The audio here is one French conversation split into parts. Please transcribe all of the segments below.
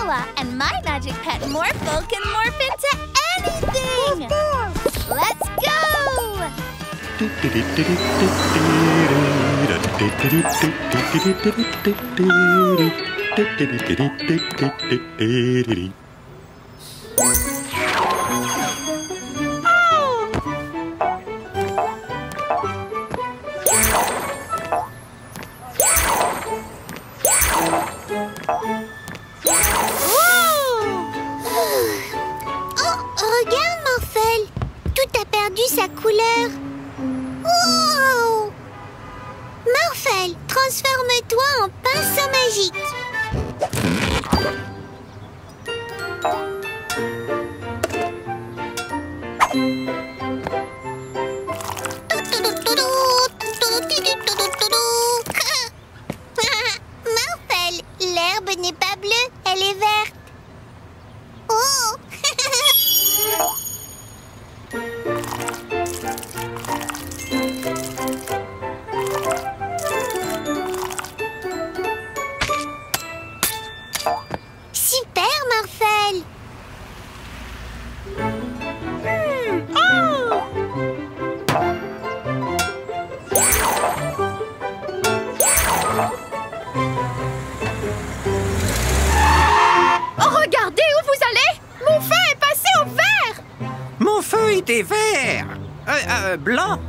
Noah, and my magic pet Morphle can morph into anything! Let's go! Regarde, Morphle! Tout a perdu sa couleur. Wow! Morphle, transforme-toi en pinceau magique. Morphle, l'herbe n'est pas bleue, elle est verte. Oh! Super, Morphle! Oh, regardez où vous allez! Mon feu est passé au vert! Mon feu était vert. Blanc.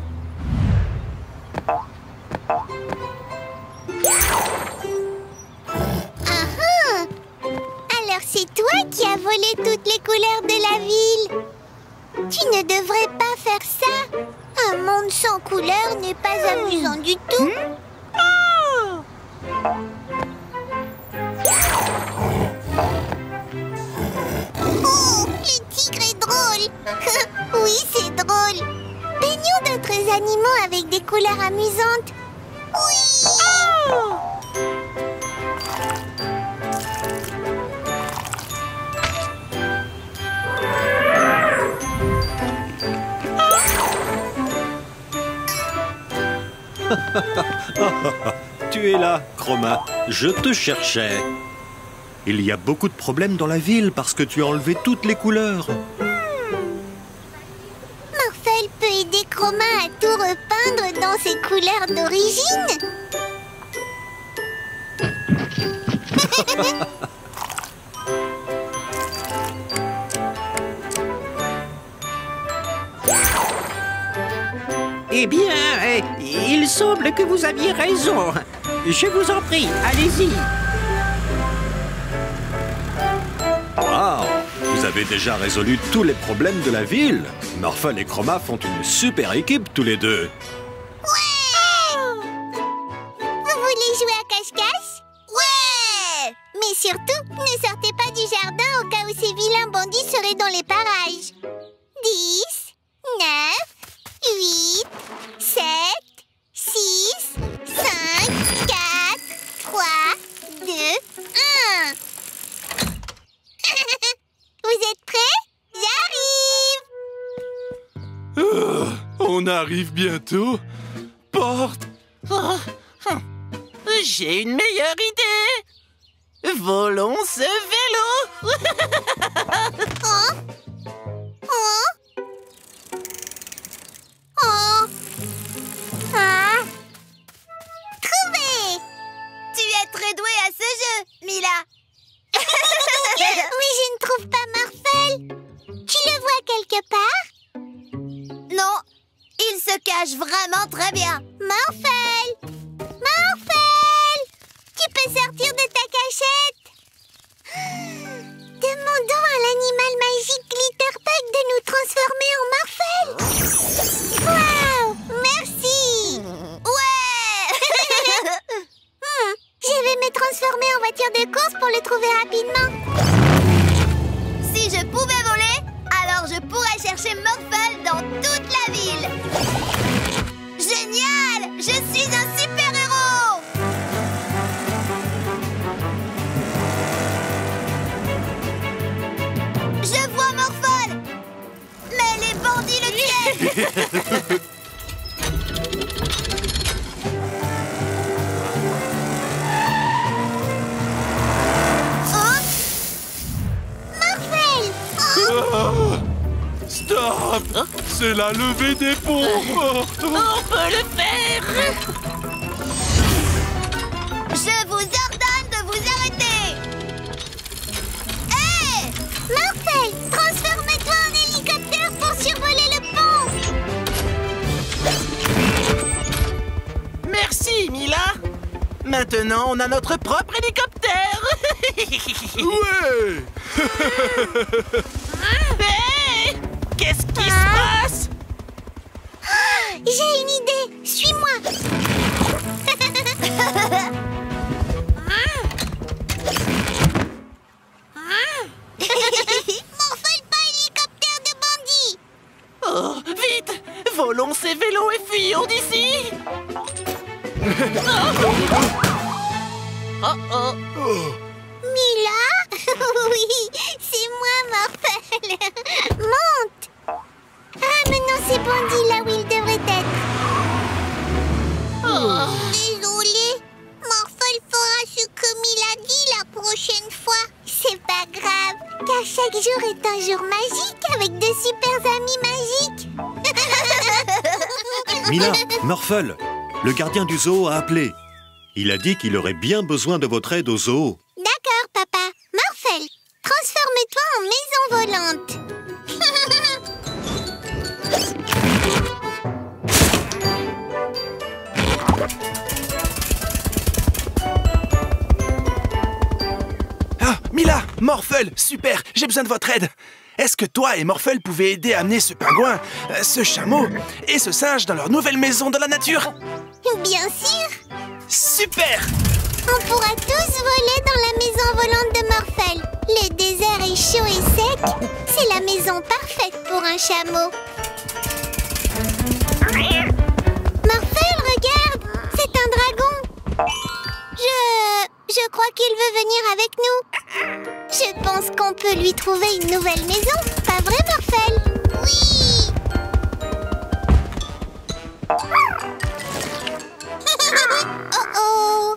Alors c'est toi qui as volé toutes les couleurs de la ville. Tu ne devrais pas faire ça. Un monde sans couleurs n'est pas amusant du tout. Oh, le tigre est drôle. Oui, c'est drôle. Baignons d'autres animaux avec des couleurs amusantes. Oui. Tu es là, Chroma. Je te cherchais. Il y a beaucoup de problèmes dans la ville parce que tu as enlevé toutes les couleurs. Morphle peut aider Chroma à tout repeindre dans ses couleurs d'origine. Eh bien, il semble que vous aviez raison. Je vous en prie, allez-y. Wow! Vous avez déjà résolu tous les problèmes de la ville. Morphle et Chroma font une super équipe tous les deux. Ouais! Vous voulez jouer à cache-cache? Ouais! Mais surtout, ne sortez pas du jardin au cas où ces vilains bandits seraient dans les parages. 10, 9, 8, 7, 6, 5, 4, 3, 2, 1. Vous êtes prêts? J'arrive! On arrive bientôt. Porte. J'ai une meilleure idée. Volons ce vélo. Oh! Oh! Oh! Ah! Trouvé! Tu es très douée à ce jeu, Mila! Oui, je ne trouve pas Morphle. Tu le vois quelque part? Non, il se cache vraiment très bien. Morphle! Morphle! Tu peux sortir de ta cachette? Demandons à l'animal magique Glitterpug de nous transformer en Morphle. Waouh! Merci! Ouais! Je vais me transformer en voiture de course pour le trouver rapidement. Si je pouvais voler, alors je pourrais chercher Morphle dans toute la ville. Génial! Je suis un super-héros! Je vois Morphle! Mais les bandits le tiennent! Stop! C'est la levée des pompes! On peut le faire! Je vous ordonne de vous arrêter. Hé! Morphel, transforme-toi en hélicoptère pour survoler le pont. Merci, Mila! Maintenant, on a notre propre hélicoptère! Ouais! Hey! Qu'est-ce qui se passe? J'ai une idée, suis-moi. Morphel, pas hélicoptère de bandit. Oh, vite! Volons ces vélos et fuyons d'ici! Oh oh! Mila? Oui, c'est moi, Morphel. Monte. Ramenons ces bandits là où ils devraient être. Désolée, Morphel fera ce que Mila dit la prochaine fois. C'est pas grave, car chaque jour est un jour magique avec de super amis magiques. Mila, Morphel, le gardien du zoo a appelé. Il a dit qu'il aurait bien besoin de votre aide au zoo. D'accord, papa. Morphel, transforme-toi en maison volante. Ah, Mila, Morphel, super, j'ai besoin de votre aide. Est-ce que toi et Morphel pouvez aider à amener ce pingouin, ce chameau et ce singe dans leur nouvelle maison dans la nature? Bien sûr. Super! On pourra tous voler dans la maison volante de Morphel. Le désert est chaud et sec. C'est la maison parfaite pour un chameau. Morphel, regarde! C'est un dragon. Je crois qu'il veut venir avec nous. Je pense qu'on peut lui trouver une nouvelle maison. Pas vrai, Morphel? Oui! Oh oh!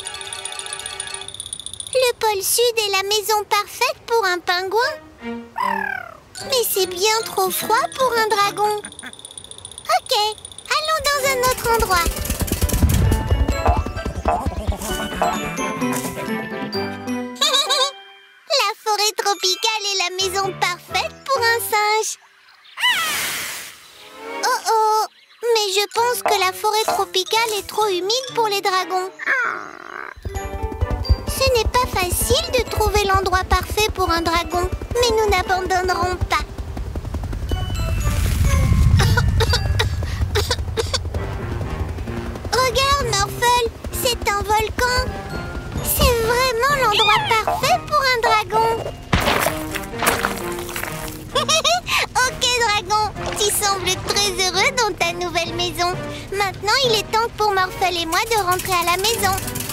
Le pôle sud est la maison parfaite pour un pingouin. Mais c'est bien trop froid pour un dragon. Ok, allons dans un autre endroit. La forêt tropicale est la maison parfaite pour un singe. Oh oh! Mais je pense que la forêt tropicale est trop humide pour les dragons. Ce n'est pas facile de trouver l'endroit parfait pour un dragon, mais nous n'abandonnerons pas. Regarde, Morphel, c'est un volcan. C'est vraiment l'endroit parfait pour un dragon. Ok, dragon, tu sembles très heureux dans ta nouvelle maison. Maintenant, il est temps pour Morphel et moi de rentrer à la maison.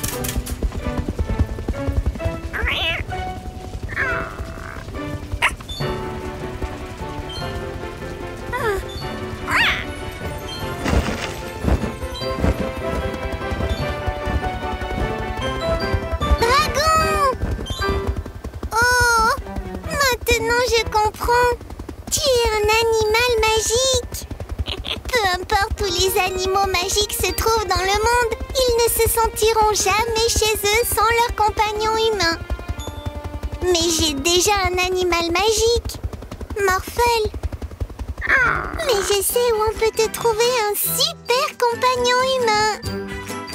Dragon! Oh, maintenant je comprends. Tu es un animal magique. Peu importe où les animaux magiques se trouvent dans le monde, ils ne se sentiront jamais chez eux sans leur compagnon humain. Mais j'ai déjà un animal magique, Morphel. Mais je sais où on peut te trouver un super compagnon humain.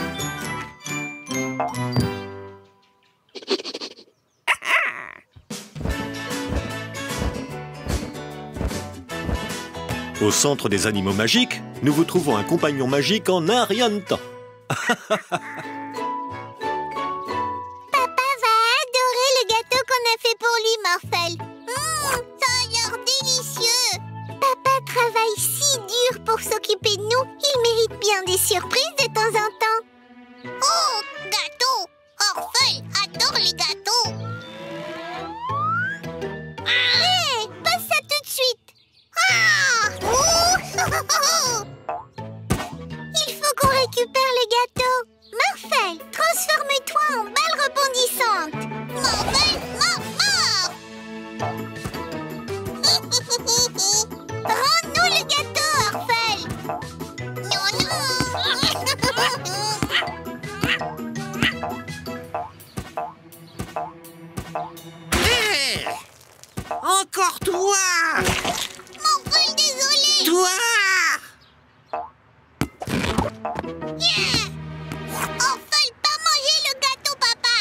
Au centre des animaux magiques, nous vous trouvons un compagnon magique en un rien de temps. Papa va adorer le gâteau qu'on a fait pour lui, Morphel. Ça a l'air délicieux. Papa travaille si dur pour s'occuper de nous. Il mérite bien des surprises de temps en temps. Oh, gâteau! Morphel adore les gâteaux. Hé, passe ça tout de suite. Il faut qu'on récupère les gâteaux. Morphel, transforme-toi en balle rebondissante. Morphel, mort. Hé! Encore toi! Morphel, désolé. Toi! Morphel, pas manger le gâteau, papa.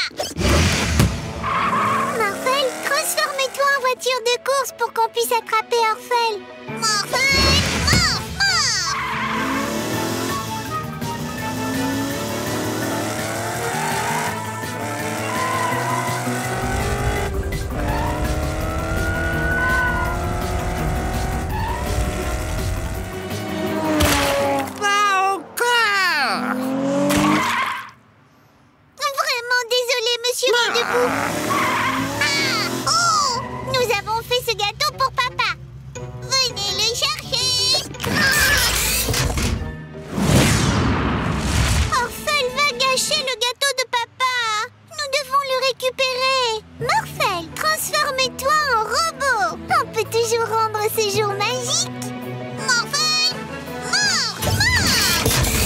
Morphel, transforme-toi en voiture de course pour qu'on puisse attraper Orphel. Morphel, morph, morph. Pas encore! Vraiment désolé, monsieur Rendez-vous. Ah, oh, nous avons fait ce gâteau pour papa. Venez le chercher. Orphel va gâcher le gâteau de papa. Nous devons le récupérer. Morphel, transforme-toi en robot. On peut toujours rendre ce jour magique. Morphel, morph, morph.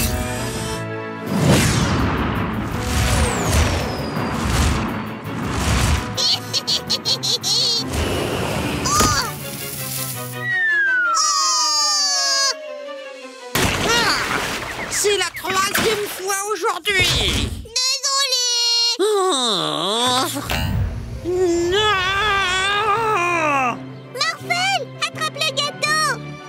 C'est la 3e fois aujourd'hui! Désolé. Oh. Non! Morphel, attrape le gâteau.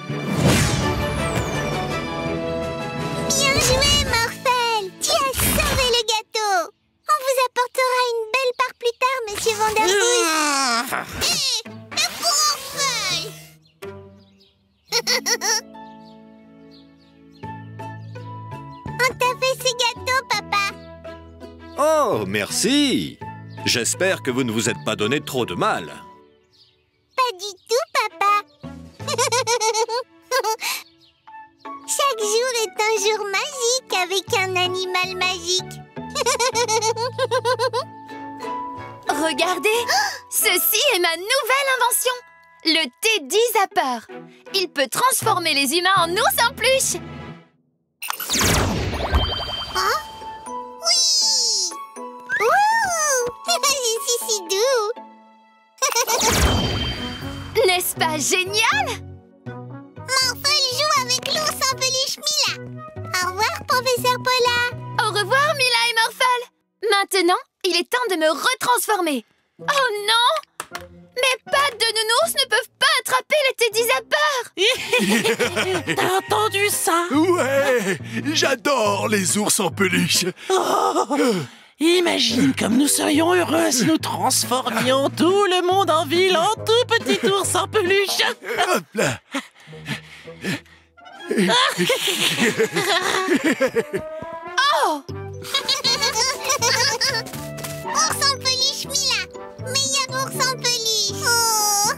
Bien joué, Morphel. Tu as sauvé le gâteau. On vous apportera une belle part plus tard, monsieur Vanderpool. Hé, et pour Orphel. On t'a fait ces gâteaux, papa. Oh, merci. J'espère que vous ne vous êtes pas donné trop de mal. Pas du tout, papa. Chaque jour est un jour magique avec un animal magique. Regardez, ceci est ma nouvelle invention, le Teddy Zapper. Il peut transformer les humains en ours en peluche. Hein? Oui! Ouh! Je suis si doux! N'est-ce pas génial? Morphel joue avec l'ours en peluche Mila. Au revoir, professeur Paula. Au revoir, Mila et Morphel. Maintenant, il est temps de me retransformer. Oh non! Mes pattes de nounours ne peuvent pas attraper le Teddy Zapper. T'as entendu ça? Ouais, j'adore les ours en peluche. Imagine comme nous serions heureux si nous transformions tout le monde en ville en tout petit ours en peluche. Hop là. Oh! Ours en peluche Mila. Meilleur ours en peluche. Oh!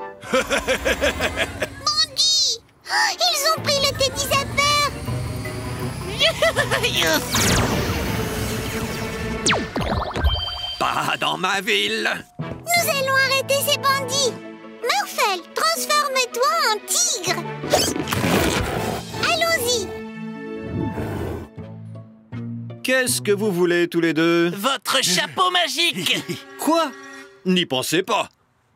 Bandit! Ils ont pris le Teddy Zapper. Pas dans ma ville! Nous allons arrêter ces bandits. Morphel, transforme-toi en tigre. Allons-y. Qu'est-ce que vous voulez tous les deux? Votre chapeau magique. Quoi? N'y pensez pas.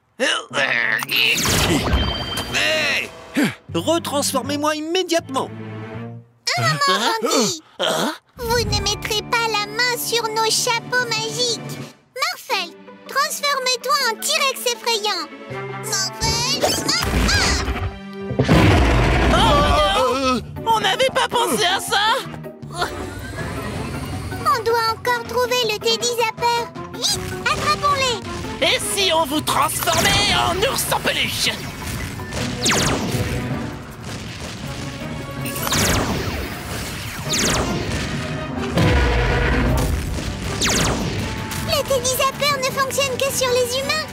Hé! Retransformez-moi immédiatement! Bandit, vous ne mettrez pas la main sur nos chapeaux magiques. Morphel, transforme-toi en T-Rex effrayant. Morphel, On n'avait pas pensé à ça. on doit encore trouver le Teddy Zapper. Vite, attrapons-les. Et si on vous transformait en ours en peluche? Le Teddy Zapper ne fonctionne que sur les humains.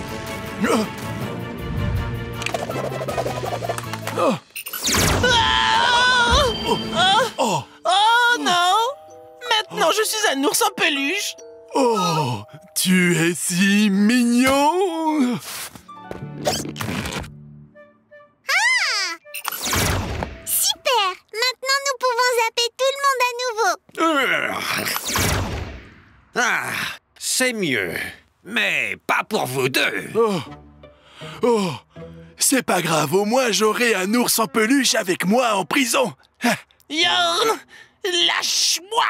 Oh non! Maintenant je suis un ours en peluche. Oh, tu es si mignon. Super. Maintenant, nous pouvons zapper tout le monde à nouveau. Ah, c'est mieux. Mais pas pour vous deux. Oh. Oh. C'est pas grave, au moins j'aurai un ours en peluche avec moi en prison. Yorn, lâche-moi!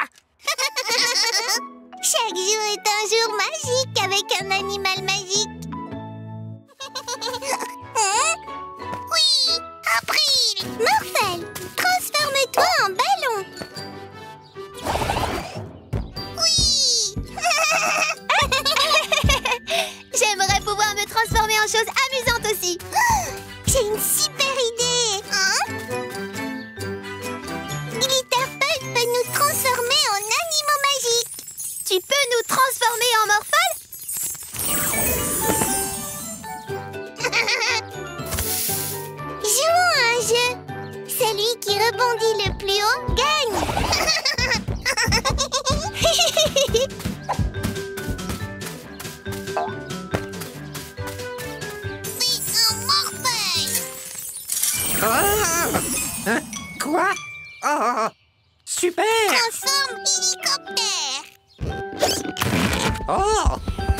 Chaque jour est un jour magique avec un animal magique. Oui, April! Morphel, transforme-toi en ballon. Oui! J'aimerais pouvoir me transformer en choses amusantes aussi. J'ai une super idée. Glitterpuff peut nous transformer en animaux magiques. Tu peux nous transformer en Morphol? Jouons à un jeu. Celui qui rebondit le plus haut gagne. C'est un Morphel. Ah! Hein? Quoi? Oh! Super! Transforme hélicoptère. Oh!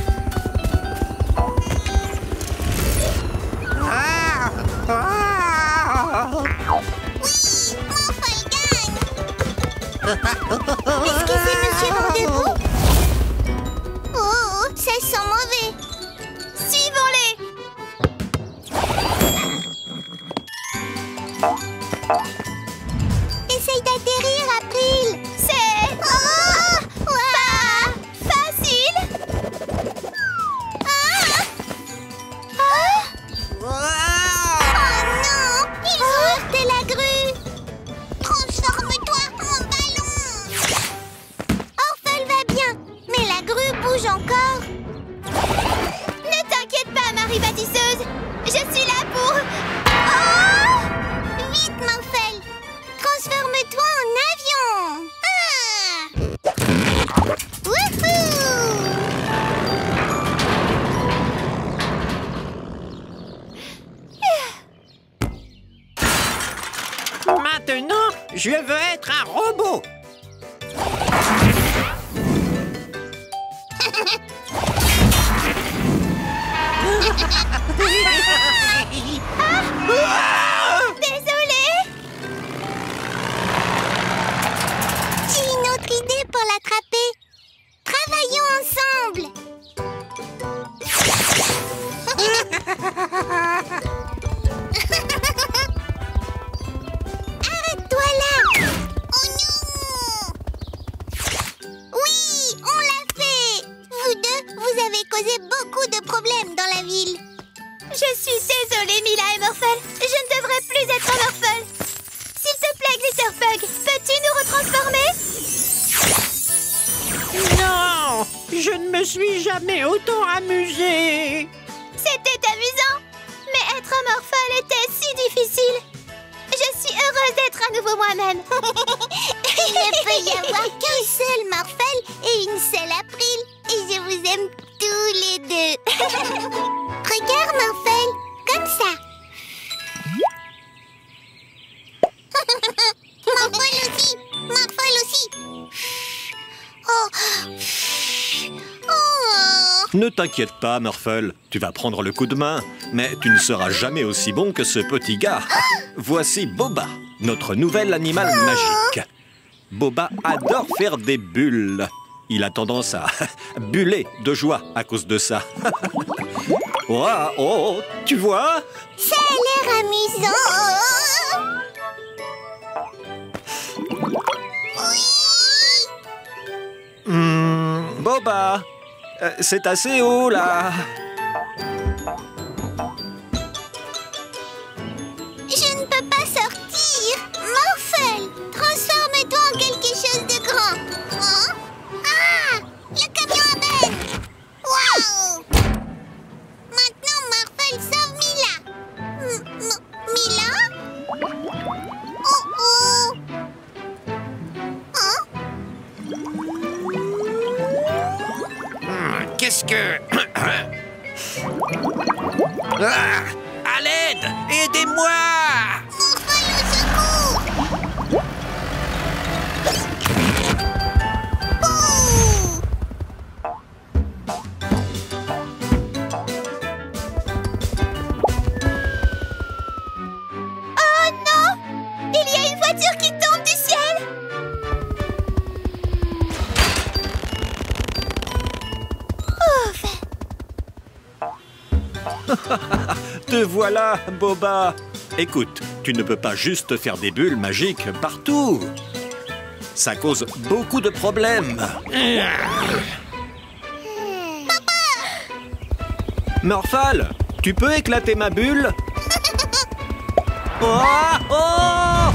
Ah! Ah! Oui, Morphel gagne. Est-ce que c'est Monsieur Rendez-vous? Oh, ça sent mauvais. Suivons-les! Essaye d'atterrir, April. C'est pas facile! Oh non, ils ont heurté la grue. Transforme-toi en ballon. Orphel va bien, mais la grue bouge encore. Ne t'inquiète pas, Marie Bâtisseuse! Je suis là pour... Oh! Vite, Morphel. Transforme-toi en avion. Wouhou! Maintenant, je veux être un robot. Désolée! J'ai une autre idée pour l'attraper. Travaillons ensemble. Arrête-toi là. Oh non! Oui, on l'a fait. Vous deux, vous avez causé beaucoup de problèmes dans la ville. Je suis désolée, Mila et Morphel. Je ne devrais plus être un Morphel. S'il te plaît, Glitterpug, peux-tu nous retransformer? Non! Je ne me suis jamais autant amusé. C'était amusant, mais être un Morphel était si difficile. Je suis heureuse d'être à nouveau moi-même. Il ne peut y avoir qu'un seul Morphel et une seule April. Et je vous aime tous les deux. Regarde, Morphel, comme ça. Morphel aussi, Morphel aussi. Oh. Oh. Ne t'inquiète pas, Morphel. Tu vas prendre le coup de main. Mais tu ne seras jamais aussi bon que ce petit gars. Voici Boba, notre nouvel animal magique. Boba adore faire des bulles. Il a tendance à buller de joie à cause de ça. Oh, oh, tu vois? Ça a l'air amusant. Boba, c'est assez haut là. Je ne peux pas sortir. Morphel, transforme-toi en quelque chose de grand. Hein? Ah, le camion à benne. Waouh! Maintenant, Morphel sauve Mila. Mila? Oh oh! Hein? Qu'est-ce que... Ah! À l'aide! Aidez-moi! Morphel au secours! Ouh! Te voilà, Boba. Écoute, tu ne peux pas juste faire des bulles magiques partout. Ça cause beaucoup de problèmes. Morphal, tu peux éclater ma bulle? Oh, oh,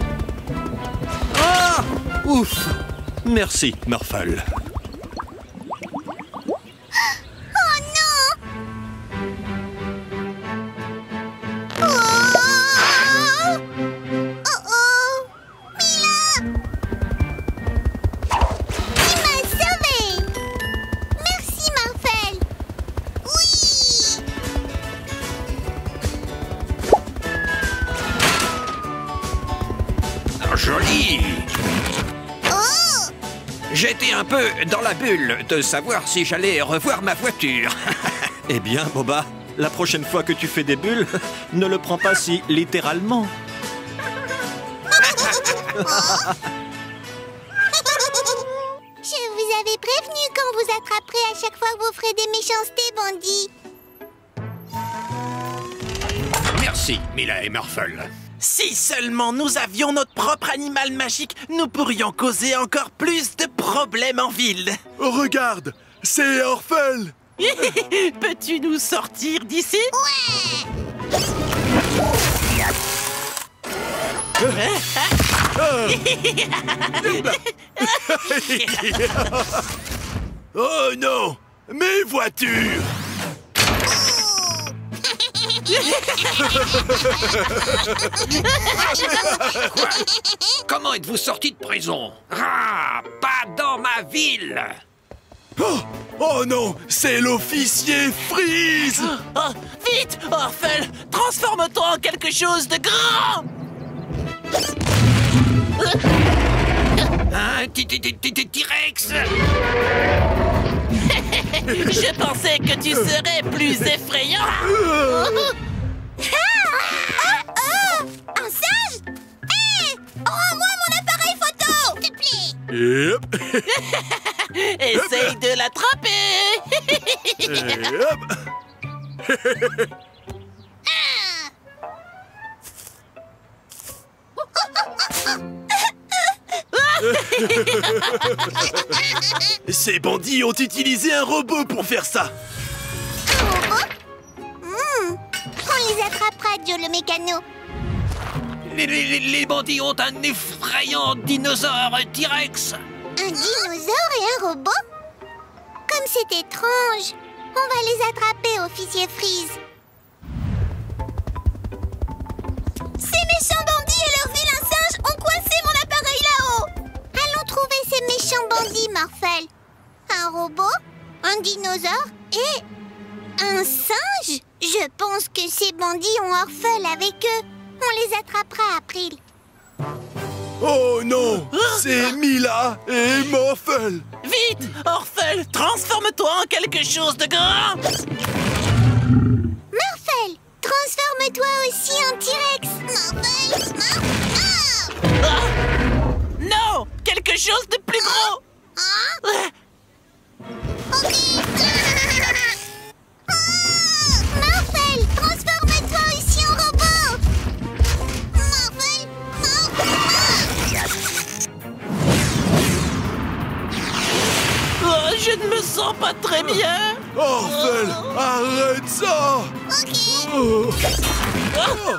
oh, ouf. Merci, Morphal. Joli! J'étais un peu dans la bulle de savoir si j'allais revoir ma voiture. Eh bien, Boba, la prochaine fois que tu fais des bulles, ne le prends pas si littéralement. Je vous avais prévenu qu'on vous attraperait à chaque fois que vous ferez des méchancetés, bandits. Merci, Mila et Morphel. Si seulement nous avions notre propre animal magique, nous pourrions causer encore plus de problèmes en ville. Oh, regarde, c'est Orphel. Peux-tu nous sortir d'ici? Oh non, mes voitures. Quoi? Comment êtes-vous sorti de prison? Ah, pas dans ma ville! Oh, oh non, c'est l'officier Freeze. Oh, vite, Orphel, transforme-toi en quelque chose de grand! Un T-Rex! Je pensais que tu serais plus effrayant! Un singe? Hé! Rends-moi mon appareil photo, s'il te plaît. Et hop, Essaye de l'attraper! et hop. Ces bandits ont utilisé un robot pour faire ça. Un robot? On les attrapera, Joe le mécano. Les bandits ont un effrayant dinosaure T-Rex! Un dinosaure et un robot? Comme c'est étrange. On va les attraper, officier Freeze. Ces méchants bandits et leurs vilains singes ont coincé mon appareil là-haut. Allons trouver ces méchants bandits, Morphel. Un robot, un dinosaure et un singe? Je pense que ces bandits ont Orphel avec eux. On les attrapera, April. Oh non, c'est Mila et Morphel. Vite, Orphel, transforme-toi en quelque chose de grand! Morphel, transforme-toi aussi en T-Rex. Morphel, Ah! Non, quelque chose de plus gros! Morphel, transforme-toi aussi en robot. Morphel, Oh, je ne me sens pas très bien! Orphel, arrête ça. Oh. Oh.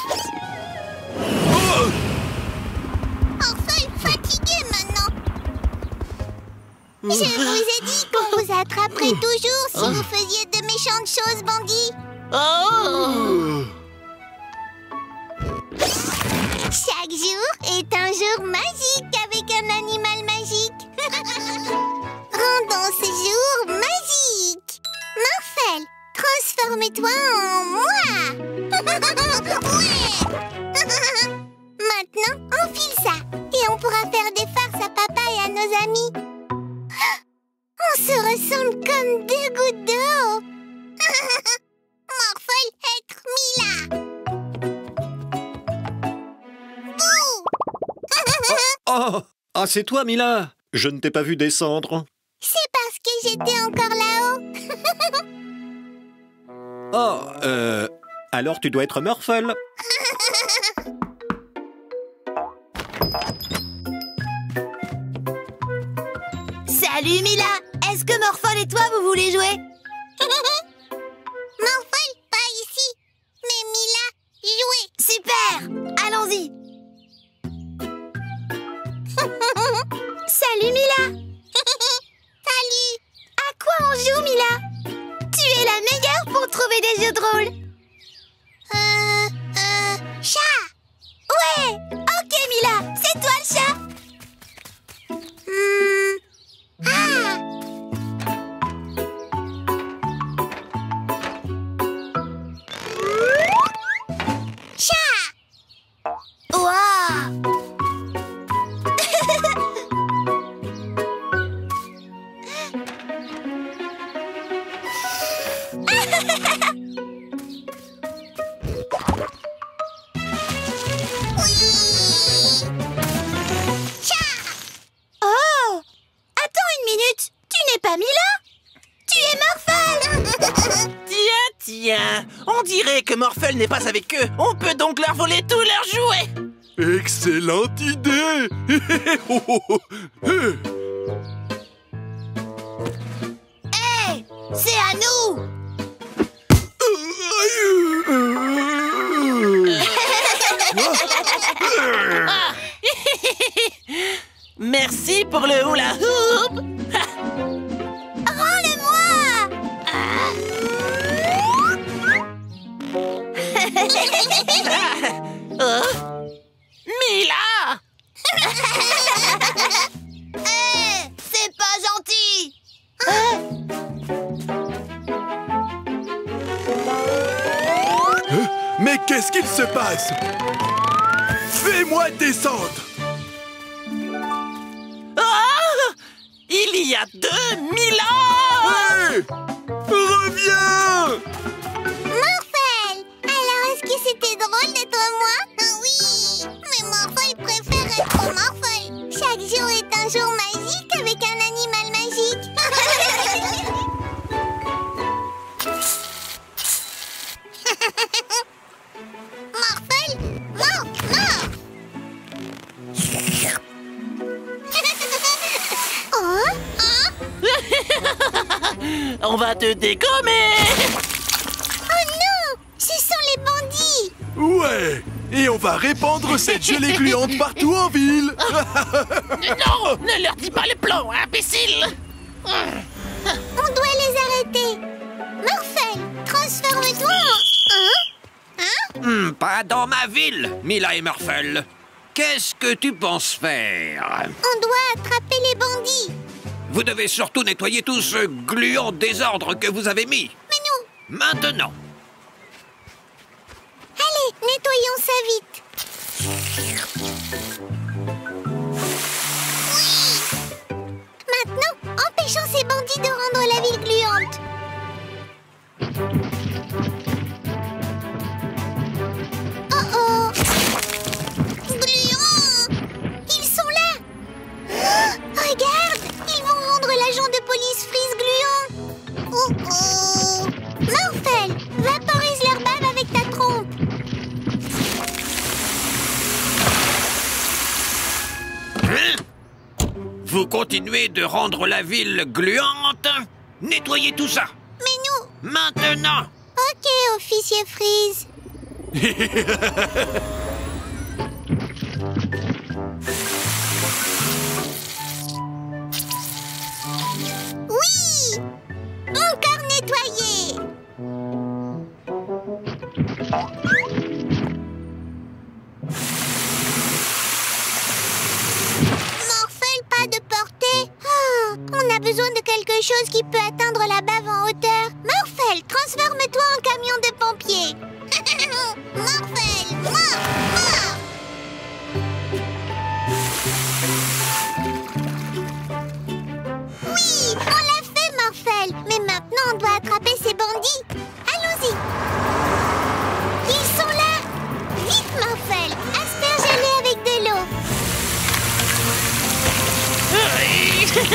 Morphel, fatigué maintenant. Je vous ai dit qu'on vous attraperait toujours si vous faisiez de méchantes choses, bandits. Oh! Chaque jour est un jour magique avec un animal magique. Rendons ce jour magique. Morphel, transforme-toi en moi. Ouais. Maintenant, enfile ça et on pourra faire des farces à papa et à nos amis. On se ressemble comme deux gouttes d'eau. Morphel être Mila. Oh, ah, c'est toi, Mila. Je ne t'ai pas vu descendre. C'est parce que j'étais encore là-haut. Oh, alors tu dois être Morphle. Salut Mila! Est-ce que Morphle et toi, vous voulez jouer? Morphle, pas ici. Mais Mila, jouez. Super! Allons-y! Salut Mila! Salut. À quoi on joue Mila? Tu es la meilleure pour trouver des jeux drôles! Chat. Ouais! Ok Mila, c'est toi le chat! Ah. Chat. Waouh! Oh! Attends une minute! Tu n'es pas Mila? Tu es Morphle! Tiens, on dirait que Morphle n'est pas avec eux. On peut donc leur voler tous leurs jouets. Excellente idée. Hey! C'est à nous! Merci pour le hula hoop. Rends-le-moi! Oh. Mila! Hey! C'est pas gentil! Mais qu'est-ce qu'il se passe? Fais-moi descendre. Oh! Il y a 2 Mila! Hey! Reviens! Morphle. Alors, est-ce que c'était drôle d'être moi? Oui. Mais Morphle préfère être Morphle. Chaque jour est un jour magique avec un animal magique. Morphle, mort. On va te dégommer! Oh non! Ce sont les bandits! Ouais. Et on va répandre cette gelée gluante partout en ville. Non! Ne leur dis pas les plans, imbécile! On doit les arrêter! Morphle, transforme-toi en... Pas dans ma ville, Mila et Morphle. Qu'est-ce que tu penses faire? On doit attraper les bandits! Vous devez surtout nettoyer tout ce gluant désordre que vous avez mis. Mais nous... Maintenant. Allez, nettoyons ça vite! Oui! Maintenant, empêchons ces bandits de rendre la ville gluante! Oh! Gluant! Ils sont là! Oh, regarde! Ils vont rendre l'agent de police Freeze gluant! Oh! Morphle, vaporise leur bave avec ta trompe! Vous continuez de rendre la ville gluante? Nettoyez tout ça. Mais nous... Maintenant. Ok, officier Freeze. Oui! Encore nettoyé! Morphle, pas de portée. Oh, on a besoin de quelque chose qui peut atteindre la bave en hauteur. Morphle, transforme-toi en camion de pompiers. Morphle, mort! Oui, on l'a fait, Morphle. Mais maintenant, on doit attraper ces bandits. Allons-y. Ils sont là. Vite, Morphle. Asperge-les avec de l'eau.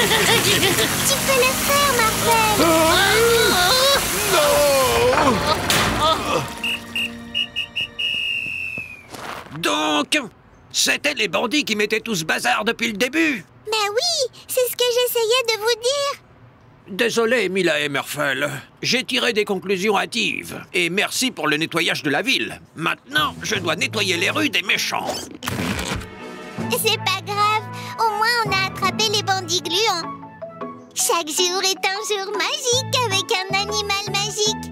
Tu peux le faire, Morphle. Non! donc? C'était les bandits qui mettaient tout ce bazar depuis le début. Mais oui, c'est ce que j'essayais de vous dire. Désolé, Mila et Murphle. J'ai tiré des conclusions hâtives. Et merci pour le nettoyage de la ville. Maintenant, je dois nettoyer les rues des méchants. C'est pas grave, au moins on a attrapé les bandits gluants. Chaque jour est un jour magique avec un animal magique.